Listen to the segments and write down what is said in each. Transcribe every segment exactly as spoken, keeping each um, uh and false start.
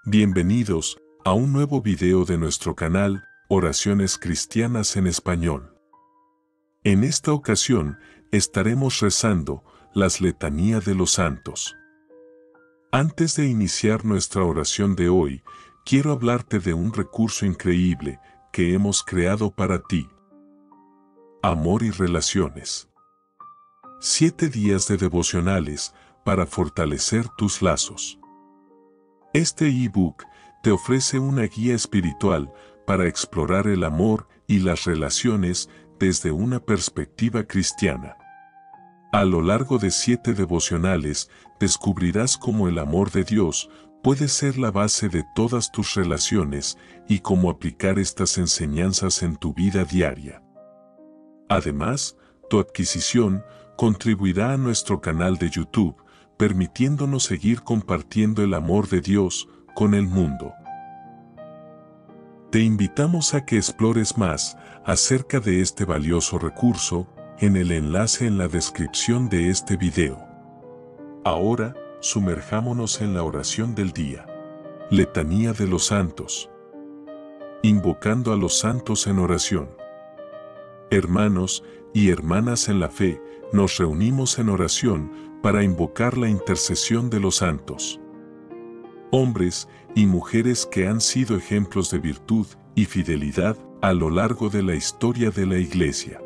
Bienvenidos a un nuevo video de nuestro canal, Oraciones Cristianas en Español. En esta ocasión, estaremos rezando las letanías de los santos. Antes de iniciar nuestra oración de hoy, quiero hablarte de un recurso increíble que hemos creado para ti. Amor y relaciones. Siete días de devocionales para fortalecer tus lazos. Este ebook te ofrece una guía espiritual para explorar el amor y las relaciones desde una perspectiva cristiana. A lo largo de siete devocionales, descubrirás cómo el amor de Dios puede ser la base de todas tus relaciones y cómo aplicar estas enseñanzas en tu vida diaria. Además, tu adquisición contribuirá a nuestro canal de YouTube, permitiéndonos seguir compartiendo el amor de Dios con el mundo. Te invitamos a que explores más acerca de este valioso recurso en el enlace en la descripción de este video. Ahora, sumerjámonos en la oración del día. Letanía de los santos. Invocando a los santos en oración. Hermanos y hermanas en la fe, nos reunimos en oración para invocar la intercesión de los santos. Hombres y mujeres que han sido ejemplos de virtud y fidelidad a lo largo de la historia de la Iglesia.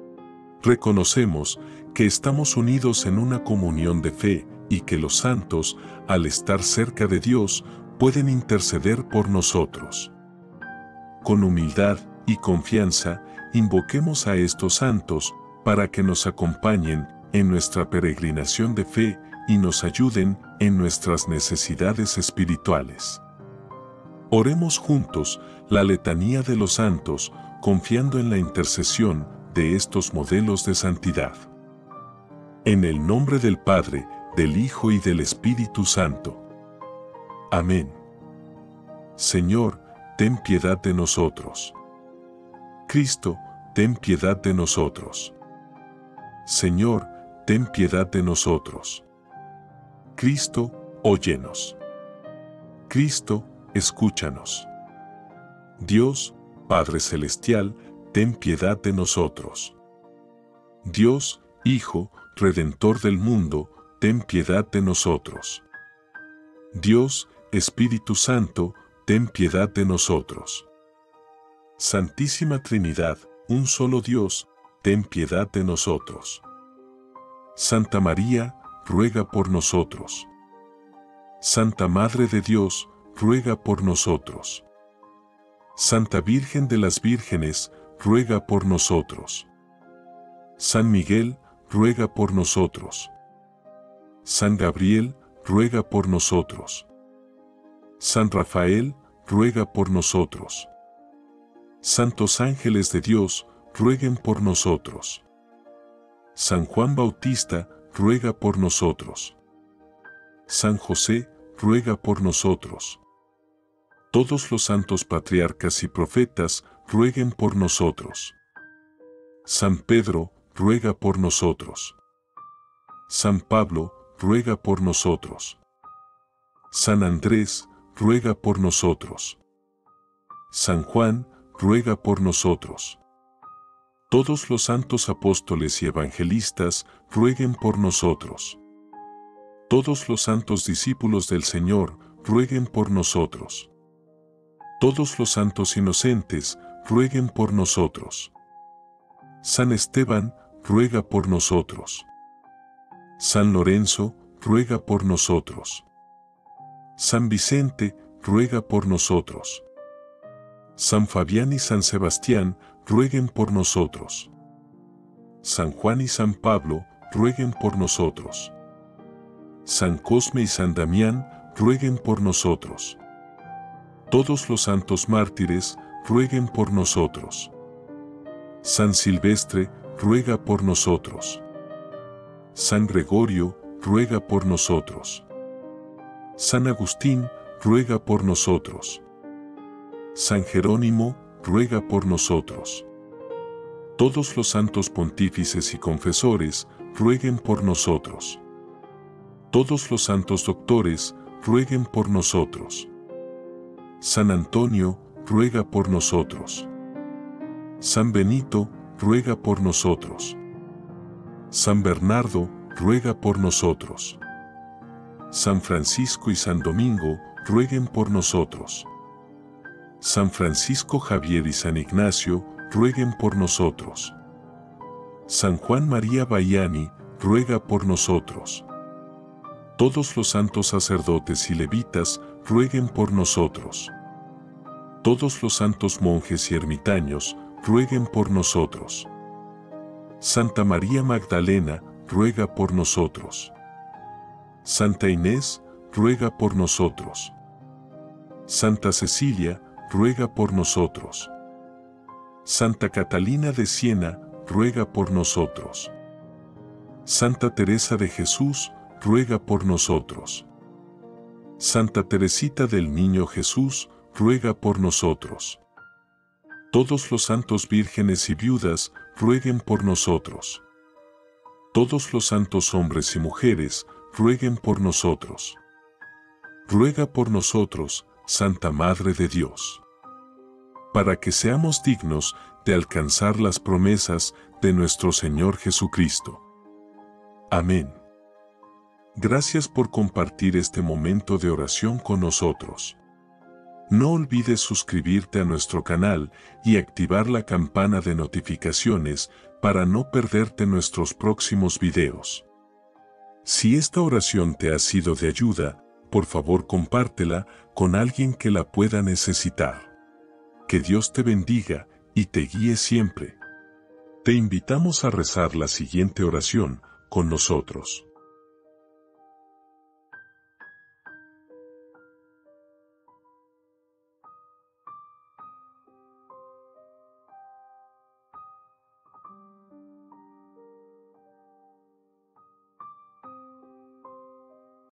Reconocemos que estamos unidos en una comunión de fe y que los santos, al estar cerca de Dios, pueden interceder por nosotros. Con humildad y confianza, invoquemos a estos santos para que nos acompañen en nuestra peregrinación de fe y nos ayuden en nuestras necesidades espirituales. Oremos juntos la letanía de los santos, confiando en la intercesión de estos modelos de santidad. En el nombre del Padre, del Hijo y del Espíritu Santo. Amén. Señor, ten piedad de nosotros. Cristo, ten piedad de nosotros. Señor, ten piedad de nosotros. Cristo, óyenos. Cristo, escúchanos. Dios, Padre Celestial, ten piedad de nosotros. Dios, Hijo, Redentor del mundo, ten piedad de nosotros. Dios, Espíritu Santo, ten piedad de nosotros. Santísima Trinidad, un solo Dios, ten piedad de nosotros. Santa María, ruega por nosotros. Santa Madre de Dios, ruega por nosotros. Santa Virgen de las Vírgenes, ruega por nosotros. San Miguel, ruega por nosotros. San Gabriel, ruega por nosotros. San Rafael, ruega por nosotros. Santos ángeles de Dios, rueguen por nosotros. San Juan Bautista, ruega por nosotros. San José, ruega por nosotros. Todos los santos patriarcas y profetas, rueguen por nosotros. San Pedro, ruega por nosotros. San Pablo, ruega por nosotros. San Andrés, ruega por nosotros. San Juan, ruega por nosotros. Todos los santos apóstoles y evangelistas, rueguen por nosotros. Todos los santos discípulos del Señor, rueguen por nosotros. Todos los santos inocentes, rueguen por nosotros. San Esteban, ruega por nosotros. San Lorenzo, ruega por nosotros. San Vicente, ruega por nosotros. San Fabián y San Sebastián, rueguen por nosotros. San Juan y San Pablo, rueguen por nosotros. San Cosme y San Damián, rueguen por nosotros. Todos los santos mártires, rueguen por nosotros. San Silvestre, ruega por nosotros. San Gregorio, ruega por nosotros. San Agustín, ruega por nosotros. San Jerónimo, ruega por nosotros. Todos los santos pontífices y confesores, rueguen por nosotros. Todos los santos doctores, rueguen por nosotros. San Antonio, ruega por nosotros. San Benito, ruega por nosotros. San Bernardo, ruega por nosotros. San Francisco y San Domingo, rueguen por nosotros. San Francisco Javier y San Ignacio, rueguen por nosotros. San Juan María Vianney, ruega por nosotros. Todos los santos sacerdotes y levitas, rueguen por nosotros. Todos los santos monjes y ermitaños, rueguen por nosotros. Santa María Magdalena, ruega por nosotros. Santa Inés, ruega por nosotros. Santa Cecilia, ruega por nosotros. Santa Catalina de Siena, ruega por nosotros. Santa Teresa de Jesús, ruega por nosotros. Santa Teresita del Niño Jesús, ruega por nosotros. Todos los santos vírgenes y viudas, rueguen por nosotros. Todos los santos hombres y mujeres, rueguen por nosotros. Ruega por nosotros, Santa Madre de Dios, para que seamos dignos de alcanzar las promesas de nuestro Señor Jesucristo. Amén. Gracias por compartir este momento de oración con nosotros. No olvides suscribirte a nuestro canal y activar la campana de notificaciones para no perderte nuestros próximos videos. Si esta oración te ha sido de ayuda, por favor compártela con alguien que la pueda necesitar. Que Dios te bendiga y te guíe siempre. Te invitamos a rezar la siguiente oración con nosotros.